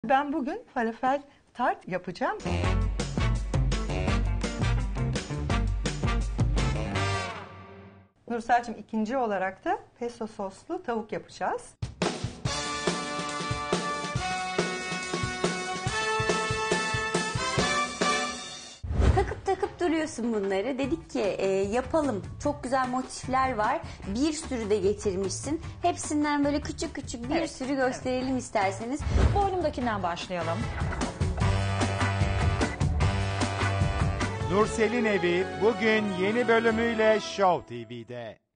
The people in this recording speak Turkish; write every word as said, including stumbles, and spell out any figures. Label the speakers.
Speaker 1: Ben bugün falafel tart yapacağım. Nursel'cim ikinci olarak da pesto soslu tavuk yapacağız.
Speaker 2: Takıp takıp duruyorsun bunları. Dedik ki e, yapalım. Çok güzel motifler var. Bir sürü de getirmişsin. Hepsinden böyle küçük küçük bir
Speaker 3: Evet,
Speaker 2: sürü gösterelim evet. isterseniz.
Speaker 3: Boynumdakinden başlayalım.
Speaker 4: Nursel'in Evi bugün yeni bölümüyle Show T V'de.